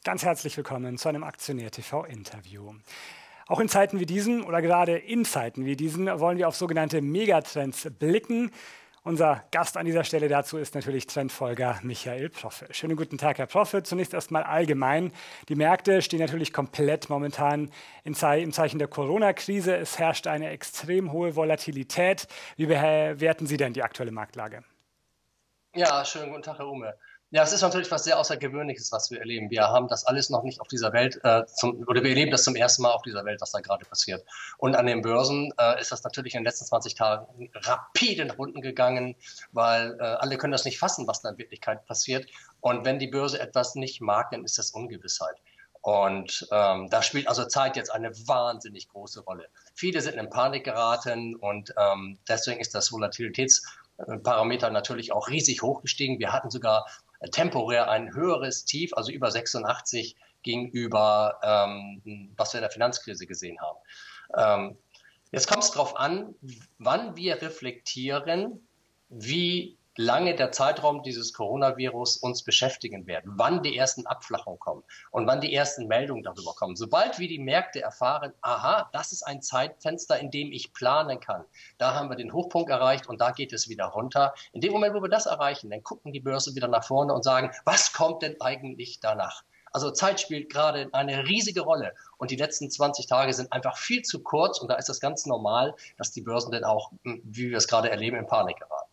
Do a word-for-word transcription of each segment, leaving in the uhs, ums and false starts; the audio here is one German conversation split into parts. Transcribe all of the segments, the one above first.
Ganz herzlich willkommen zu einem Aktionär T V-Interview. Auch in Zeiten wie diesen oder gerade in Zeiten wie diesen wollen wir auf sogenannte Megatrends blicken. Unser Gast an dieser Stelle dazu ist natürlich Trendfolger Michael Proffe. Schönen guten Tag, Herr Proffe. Zunächst erstmal allgemein. Die Märkte stehen natürlich komplett momentan im Zeichen der Corona-Krise. Es herrscht eine extrem hohe Volatilität. Wie bewerten Sie denn die aktuelle Marktlage? Ja, schönen guten Tag, Herr Ume. Ja, es ist natürlich was sehr Außergewöhnliches, was wir erleben. Wir haben das alles noch nicht auf dieser Welt, äh, zum, oder wir erleben das zum ersten Mal auf dieser Welt, was da gerade passiert. Und an den Börsen äh, ist das natürlich in den letzten zwanzig Tagen rapide nach unten gegangen, weil äh, alle können das nicht fassen, was da in Wirklichkeit passiert. Und wenn die Börse etwas nicht mag, dann ist das Ungewissheit. Und ähm, da spielt also Zeit jetzt eine wahnsinnig große Rolle. Viele sind in Panik geraten und ähm, deswegen ist das Volatilitätsparameter natürlich auch riesig hochgestiegen. Wir hatten sogar temporär ein höheres Tief, also über sechsundachtzig gegenüber, ähm, was wir in der Finanzkrise gesehen haben. Ähm, jetzt kommt es darauf an, wann wir reflektieren, wie lange der Zeitraum dieses Coronavirus uns beschäftigen wird, wann die ersten Abflachungen kommen und wann die ersten Meldungen darüber kommen. Sobald wir die Märkte erfahren, aha, das ist ein Zeitfenster, in dem ich planen kann. Da haben wir den Hochpunkt erreicht und da geht es wieder runter. In dem Moment, wo wir das erreichen, dann gucken die Börse wieder nach vorne und sagen, was kommt denn eigentlich danach? Also Zeit spielt gerade eine riesige Rolle und die letzten zwanzig Tage sind einfach viel zu kurz und da ist es ganz normal, dass die Börsen dann auch, wie wir es gerade erleben, in Panik geraten.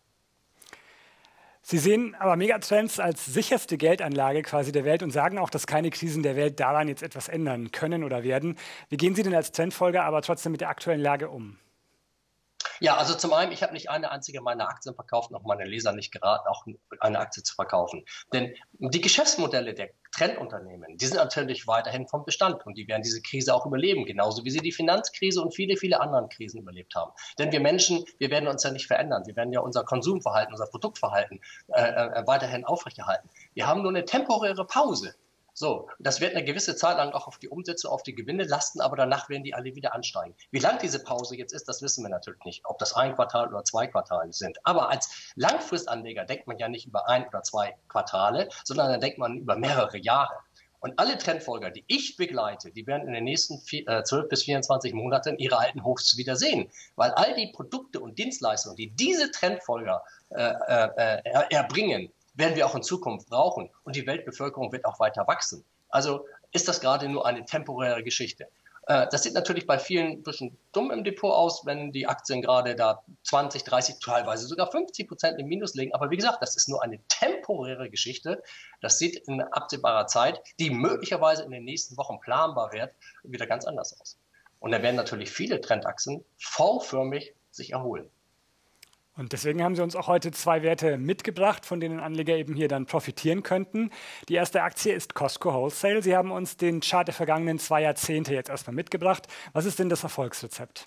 Sie sehen aber Megatrends als sicherste Geldanlage quasi der Welt und sagen auch, dass keine Krisen der Welt daran jetzt etwas ändern können oder werden. Wie gehen Sie denn als Trendfolger aber trotzdem mit der aktuellen Lage um? Ja, also zum einen, ich habe nicht eine einzige meiner Aktien verkauft, noch meine Leser nicht geraten, auch eine Aktie zu verkaufen. Denn die Geschäftsmodelle der Trendunternehmen, die sind natürlich weiterhin vom Bestand und die werden diese Krise auch überleben, genauso wie sie die Finanzkrise und viele, viele andere Krisen überlebt haben. Denn wir Menschen, wir werden uns ja nicht verändern. Wir werden ja unser Konsumverhalten, unser Produktverhalten äh, äh, weiterhin aufrechterhalten. Wir haben nur eine temporäre Pause. So, das wird eine gewisse Zeit lang auch auf die Umsätze, auf die Gewinne lasten, aber danach werden die alle wieder ansteigen. Wie lang diese Pause jetzt ist, das wissen wir natürlich nicht, ob das ein Quartal oder zwei Quartale sind. Aber als Langfristanleger denkt man ja nicht über ein oder zwei Quartale, sondern dann denkt man über mehrere Jahre. Und alle Trendfolger, die ich begleite, die werden in den nächsten zwölf bis vierundzwanzig Monaten ihre alten Hochs wieder sehen. Weil all die Produkte und Dienstleistungen, die diese Trendfolger äh, äh, erbringen, werden wir auch in Zukunft brauchen und die Weltbevölkerung wird auch weiter wachsen. Also ist das gerade nur eine temporäre Geschichte. Das sieht natürlich bei vielen ein bisschen dumm im Depot aus, wenn die Aktien gerade da zwanzig, dreißig, teilweise sogar fünfzig Prozent im Minus liegen. Aber wie gesagt, das ist nur eine temporäre Geschichte. Das sieht in absehbarer Zeit, die möglicherweise in den nächsten Wochen planbar wird, wieder ganz anders aus. Und da werden natürlich viele Trendaktien V-förmig sich erholen. Und deswegen haben Sie uns auch heute zwei Werte mitgebracht, von denen Anleger eben hier dann profitieren könnten. Die erste Aktie ist Costco Wholesale. Sie haben uns den Chart der vergangenen zwei Jahrzehnte jetzt erstmal mitgebracht. Was ist denn das Erfolgsrezept?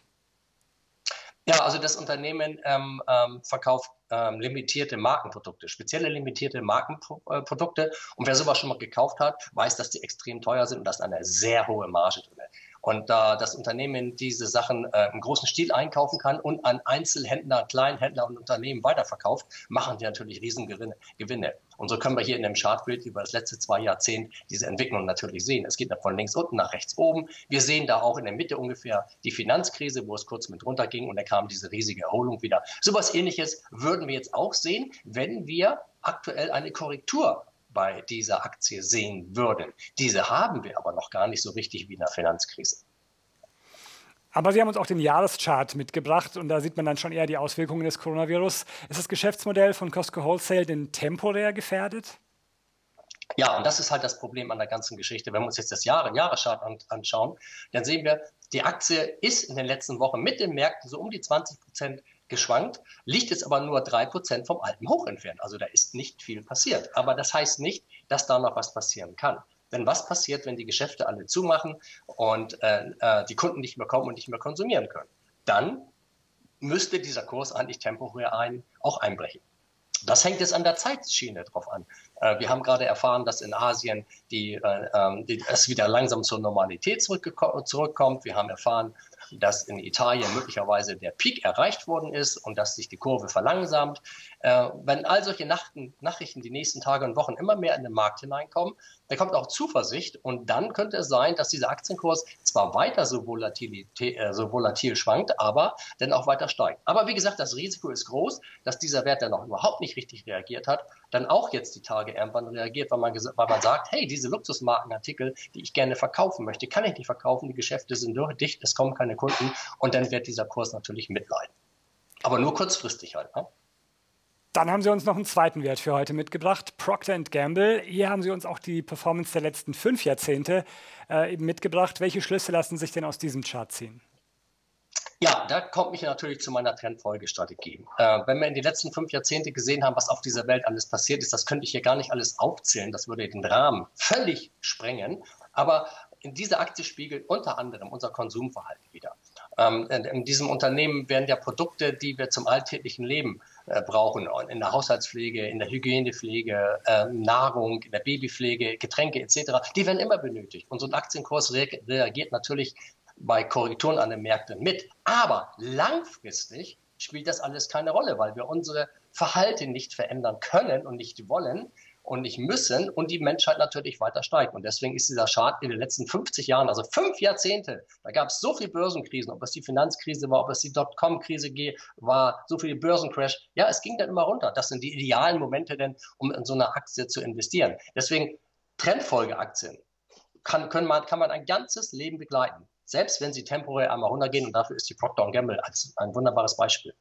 Ja, also das Unternehmen ähm, ähm, verkauft ähm, limitierte Markenprodukte, spezielle limitierte Markenprodukte. Und wer sowas schon mal gekauft hat, weiß, dass die extrem teuer sind und dass eine sehr hohe Marge drin ist. Und da das Unternehmen diese Sachen äh, im großen Stil einkaufen kann und an Einzelhändler, Kleinhändler und Unternehmen weiterverkauft, machen die natürlich Riesengewinne. Gewinne. Und so können wir hier in dem Chartbild über das letzte zwei Jahrzehnt diese Entwicklung natürlich sehen. Es geht von links unten nach rechts oben. Wir sehen da auch in der Mitte ungefähr die Finanzkrise, wo es kurz mit runterging und da kam diese riesige Erholung wieder. Sowas Ähnliches würden wir jetzt auch sehen, wenn wir aktuell eine Korrektur bei dieser Aktie sehen würden. Diese haben wir aber noch gar nicht so richtig wie in der Finanzkrise. Aber Sie haben uns auch den Jahreschart mitgebracht und da sieht man dann schon eher die Auswirkungen des Coronavirus. Ist das Geschäftsmodell von Costco Wholesale denn temporär gefährdet? Ja, und das ist halt das Problem an der ganzen Geschichte. Wenn wir uns jetzt das Jahre, Jahreschart anschauen, dann sehen wir, die Aktie ist in den letzten Wochen mit den Märkten so um die zwanzig Prozent geschwankt, liegt jetzt aber nur drei Prozent vom alten Hoch entfernt. Also da ist nicht viel passiert. Aber das heißt nicht, dass da noch was passieren kann. Denn was passiert, wenn die Geschäfte alle zumachen und äh, äh, die Kunden nicht mehr kommen und nicht mehr konsumieren können? Dann müsste dieser Kurs eigentlich temporär ein, auch einbrechen. Das hängt jetzt an der Zeitschiene drauf an. Äh, wir haben gerade erfahren, dass in Asien die, äh, die, es wieder langsam zur Normalität zurückkommt. Wir haben erfahren, dass in Italien möglicherweise der Peak erreicht worden ist und dass sich die Kurve verlangsamt. Äh, wenn all solche Nachten, Nachrichten die nächsten Tage und Wochen immer mehr in den Markt hineinkommen, dann kommt auch Zuversicht und dann könnte es sein, dass dieser Aktienkurs zwar weiter so volatil, äh, so volatil schwankt, aber dann auch weiter steigt. Aber wie gesagt, das Risiko ist groß, dass dieser Wert, der noch überhaupt nicht richtig reagiert hat, dann auch jetzt die Tage irgendwann reagiert, weil man, weil man sagt, hey, diese Luxusmarkenartikel, die ich gerne verkaufen möchte, kann ich nicht verkaufen, die Geschäfte sind durch, dicht, es kommen keine Kunden und dann wird dieser Kurs natürlich mitleiden. Aber nur kurzfristig halt. Ne? Dann haben Sie uns noch einen zweiten Wert für heute mitgebracht, Procter and Gamble. Hier haben Sie uns auch die Performance der letzten fünf Jahrzehnte äh, eben mitgebracht. Welche Schlüsse lassen sich denn aus diesem Chart ziehen? Ja, da kommt mich natürlich zu meiner Trendfolgestrategie. Äh, wenn wir in den letzten fünf Jahrzehnte gesehen haben, was auf dieser Welt alles passiert ist, das könnte ich hier gar nicht alles aufzählen. Das würde den Rahmen völlig sprengen. Aber in dieser Aktie spiegelt unter anderem unser Konsumverhalten wider. Ähm, in, in diesem Unternehmen werden ja Produkte, die wir zum alltäglichen Leben äh, brauchen, in der Haushaltspflege, in der Hygienepflege, äh, Nahrung, in der Babypflege, Getränke et cetera, die werden immer benötigt. Und so ein Aktienkurs re reagiert natürlich bei Korrekturen an den Märkten mit. Aber langfristig spielt das alles keine Rolle, weil wir unsere Verhalten nicht verändern können und nicht wollen und nicht müssen und die Menschheit natürlich weiter steigt. Und deswegen ist dieser Chart in den letzten fünfzig Jahren, also fünf Jahrzehnte, da gab es so viele Börsenkrisen, ob es die Finanzkrise war, ob es die Dotcom-Krise war, so viele Börsencrash. Ja, es ging dann immer runter. Das sind die idealen Momente denn, um in so eine Aktie zu investieren. Deswegen Trendfolgeaktien kann, können man, kann man ein ganzes Leben begleiten. Selbst wenn sie temporär einmal runtergehen und dafür ist die Procter und Gamble als ein wunderbares Beispiel.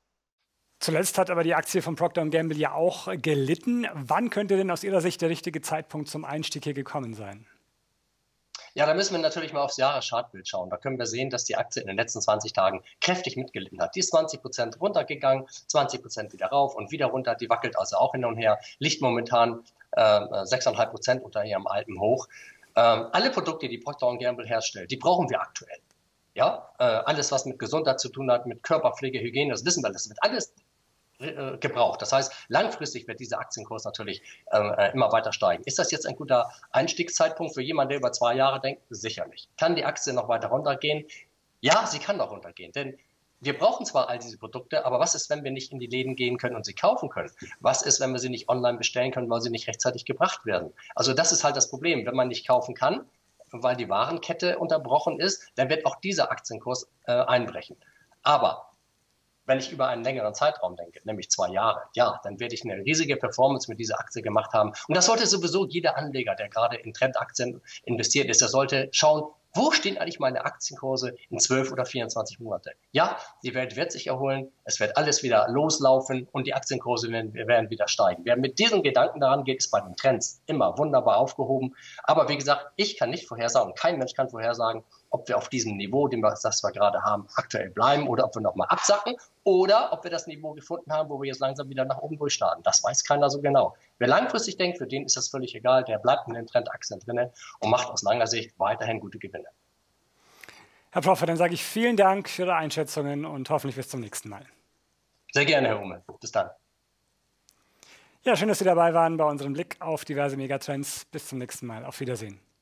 Zuletzt hat aber die Aktie von Procter und Gamble ja auch gelitten. Wann könnte denn aus Ihrer Sicht der richtige Zeitpunkt zum Einstieg hier gekommen sein? Ja, da müssen wir natürlich mal aufs Jahreschartbild schauen. Da können wir sehen, dass die Aktie in den letzten zwanzig Tagen kräftig mitgelitten hat. Die ist zwanzig Prozent runtergegangen, zwanzig Prozent wieder rauf und wieder runter. Die wackelt also auch hin und her, liegt momentan äh, sechs Komma fünf Prozent unter ihrem alten Hoch. Ähm, alle Produkte, die Procter und Gamble herstellt, die brauchen wir aktuell. Ja, äh, alles, was mit Gesundheit zu tun hat, mit Körperpflege, Hygiene, das wissen wir, das wird alles äh, gebraucht. Das heißt, langfristig wird dieser Aktienkurs natürlich äh, immer weiter steigen. Ist das jetzt ein guter Einstiegszeitpunkt für jemanden, der über zwei Jahre denkt? Sicherlich. Kann die Aktie noch weiter runtergehen? Ja, sie kann noch runtergehen, denn wir brauchen zwar all diese Produkte, aber was ist, wenn wir nicht in die Läden gehen können und sie kaufen können? Was ist, wenn wir sie nicht online bestellen können, weil sie nicht rechtzeitig gebracht werden? Also das ist halt das Problem. Wenn man nicht kaufen kann, weil die Warenkette unterbrochen ist, dann wird auch dieser Aktienkurs äh, einbrechen. Aber wenn ich über einen längeren Zeitraum denke, nämlich zwei Jahre, ja, dann werde ich eine riesige Performance mit dieser Aktie gemacht haben. Und das sollte sowieso jeder Anleger, der gerade in Trendaktien investiert ist, der sollte schauen, wo stehen eigentlich meine Aktienkurse in zwölf oder vierundzwanzig Monate? Ja, die Welt wird sich erholen, es wird alles wieder loslaufen und die Aktienkurse werden, werden wieder steigen. Wer mit diesen Gedanken daran geht, ist bei den Trends immer wunderbar aufgehoben. Aber wie gesagt, ich kann nicht vorhersagen, kein Mensch kann vorhersagen, ob wir auf diesem Niveau, dem wir, das wir gerade haben, aktuell bleiben oder ob wir nochmal absacken oder ob wir das Niveau gefunden haben, wo wir jetzt langsam wieder nach oben durchstarten. Das weiß keiner so genau. Wer langfristig denkt, für den ist das völlig egal, der bleibt in den Trendaktien drin und macht aus langer Sicht weiterhin gute Gewinne. Herr Proffer, dann sage ich vielen Dank für Ihre Einschätzungen und hoffentlich bis zum nächsten Mal. Sehr gerne, Herr Hummel. Bis dann. Ja, schön, dass Sie dabei waren bei unserem Blick auf diverse Megatrends. Bis zum nächsten Mal. Auf Wiedersehen.